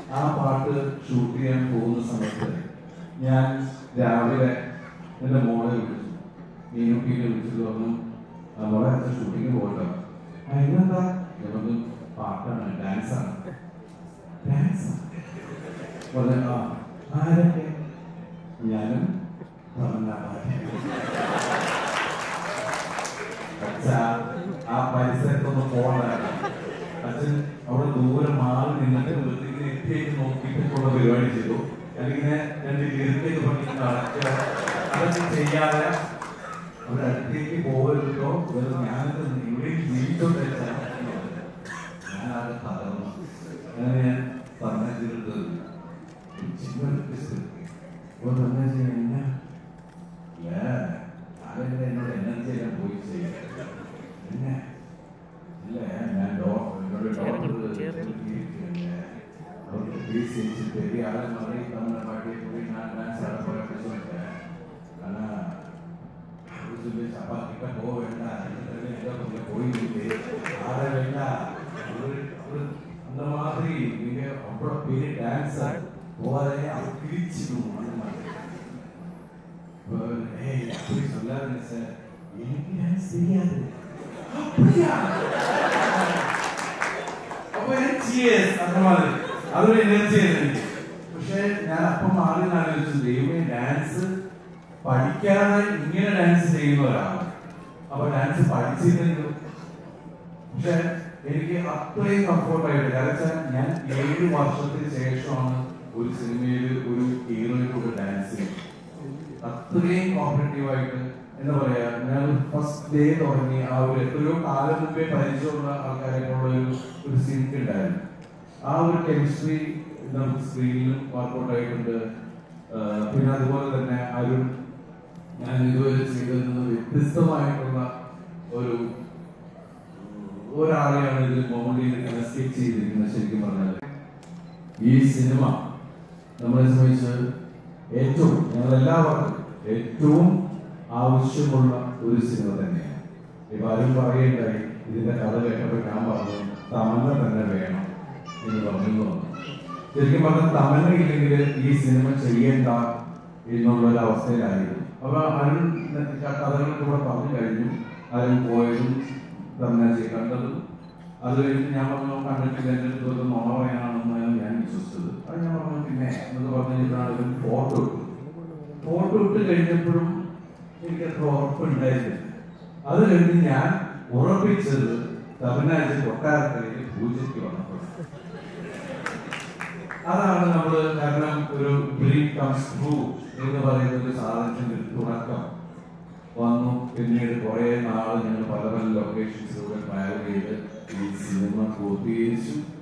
ആ പാട്ട് ഷൂട്ട് ചെയ്യാൻ പോകുന്ന സമയത്ത് ഞാൻ രാവിലെ എൻ്റെ മോളെ വിളിച്ചു, മീനുട്ടീനെ വിളിച്ചിട്ട് പറഞ്ഞു മോളെ അച്ഛൻ ഷൂട്ടിങ് പോകട്ടോ. അതിനെന്താ? നമുക്ക് പാട്ടാണ്, ഡാൻസാണ്. ഡാൻസ് പറഞ്ഞു. ആരൊക്കെ? ഞാനും ആ പരിസരത്തൊന്ന് പോകണ്ടായിരുന്നു. അച്ഛൻ അവിടെ ദൂരെ മാറി നിന്നിട്ട് വൃത്തിക്ക് എത്തിയേക്ക് നോക്കിയിട്ടുള്ള പരിപാടി ചെയ്തു. അല്ലെങ്കിൽ രണ്ട് ഇറുക്കേക്ക് പഠിക്കുന്ന അതൊക്കെ ചെയ്യാതെ അവിടെ അടുത്തേക്ക് പോകരുതോ, ഞാനത് ഇവിടെ ജീവിച്ചോട്ടെ. ഞാൻ അത് തകർന്നു. അങ്ങനെ ഞാൻ പറഞ്ഞിട്ട് അതെന്നെ എന്നോട് എനർജി എല്ലാം പോയി ചെയ്യും. പിന്നെ ഇല്ല, ഞാൻ എന്നോട് അവർക്ക് ഫീസ് ചെയ്യിച്ചിട്ട് ആളെ മറി തമ്മിലെ പാട്ടിയെ പോയി ഞാൻ സ്ഥലപ്പോലെ പിടിച്ചോട്ടെ. കാരണം ചപ്പാത്തിക്ക പോവേണ്ട, പോയില്ലേ ആരെ വേണ്ട. அந்த மாதிரி நீங்க அவ்வளவு பெரிய டான்ஸர் போறே பிரிச்சிடும். அந்த மாதிரி அப்படி சொல்லாருங்க சார், எனக்கு டான்ஸ் தெரியாது. அப்படியா? അപ്പൊ அந்த மாதிரி അതൊരു എനർജിയായിരുന്നു. പക്ഷെ ഞാൻ അപ്പം ആദ്യം ആലോചിച്ചു, ദൈവമേ ഡാൻസ് പഠിക്കാതെ ഇങ്ങനെ ഡാൻസ് ചെയ്യുന്ന ഒരാളാണ്. അപ്പൊ ഡാൻസ് പഠിച്ചിരുന്നെങ്കിലും പക്ഷെ എനിക്ക് അത്രയും കംഫോർട്ടായിട്ട്, കാരണം ഞാൻ 7 വർഷത്തിന് ശേഷമാണ് ഒരു സിനിമയിൽ ഒരു ഹീറോയിലൂടെ ഡാൻസ് ചെയ്യുന്നത്. അത്രയും കോപ്പറേറ്റീവായിട്ട് എന്താ പറയാ, ഞാൻ ഫസ്റ്റ് ഡേ തുടങ്ങി ആ ഒരു എത്രയോ കാലം മുമ്പേ പരിചയമുള്ള ആൾക്കാരെ ഒരു സിങ്ക് ഉണ്ടായിരുന്നു. ആ ഒരു കെമിസ്ട്രി നമുക്ക് സ്ക്രീനിലും വർക്കൗട്ട് ആയിട്ടുണ്ട്. പിന്നെ അതുപോലെ തന്നെ അരുൺ ഞാൻ ഇതുവരെ ചെയ്തതിൽ നിന്ന് വ്യത്യസ്തമായിട്ടുള്ള ഒരാളെയാണ് ഇതിൽ മൗണ്ടിയിൽ സ്കെച്ച് ചെയ്തിരിക്കുന്നത്. ശരിക്കും പറഞ്ഞാൽ ഈ സിനിമ നമ്മളെ സംബന്ധിച്ച് ഞങ്ങളെല്ലാവർക്കും ഏറ്റവും ആവശ്യമുള്ള ഒരു സിനിമ തന്നെയാണ്. ഇപ്പൊ ആരും പറയുണ്ടായി, ഇതിന്റെ കഥ കേട്ടപ്പോൾ ഞാൻ പറഞ്ഞു തമന്ന തന്നെ വേണം എന്ന് പറഞ്ഞു. ശരിക്കും പറഞ്ഞാൽ തമന്ന ഇല്ലെങ്കിൽ ഈ സിനിമ ചെയ്യേണ്ട എന്നുള്ളൊരു അവസ്ഥയിലായിരുന്നു. അപ്പൊ അരുൺ കഥകളൊക്കെ കൂടെ പറഞ്ഞു കഴിഞ്ഞു. അരുൺ പോയതും തന്നെ കണ്ടതും അത് കഴിഞ്ഞ് ഞാൻ പറഞ്ഞു കണ്ടിട്ടില്ല, എൻ്റെ അടുത്ത് നോണ പറയാനാണെന്നാണ് ഞാൻ വിശ്വസിച്ചത്. അത് ഞാൻ പറഞ്ഞു പിന്നെ എന്നൊക്കെ പറഞ്ഞു കഴിഞ്ഞപ്പോഴാണ് ഇവൻ ഫോട്ടോ ഇട്ട് കഴിഞ്ഞപ്പോഴും എനിക്ക് അത്ര ഉറപ്പുണ്ടായിരുന്നില്ല. അത് കഴിഞ്ഞ് ഞാൻ ഉറപ്പിച്ചത് തമിഴ്നാട്ടിൽ കൊട്ടാരത്തിലേക്ക് പൂജയ്ക്ക് വന്നപ്പോൾ. അതാണ് നമ്മള്, കാരണം ഒരു ഡ്രീം കംസ് ട്രൂ എന്ന് പറയുന്ന ഒരു സാധനത്തിന്റെ തുടക്കം വന്നു. പിന്നീട് കുറെ നാള് ഞങ്ങൾ പല പല ലൊക്കേഷൻസിലൂടെ ട്രാവൽ ചെയ്ത് ഈ സിനിമ പൂർത്തീകരിച്ചു.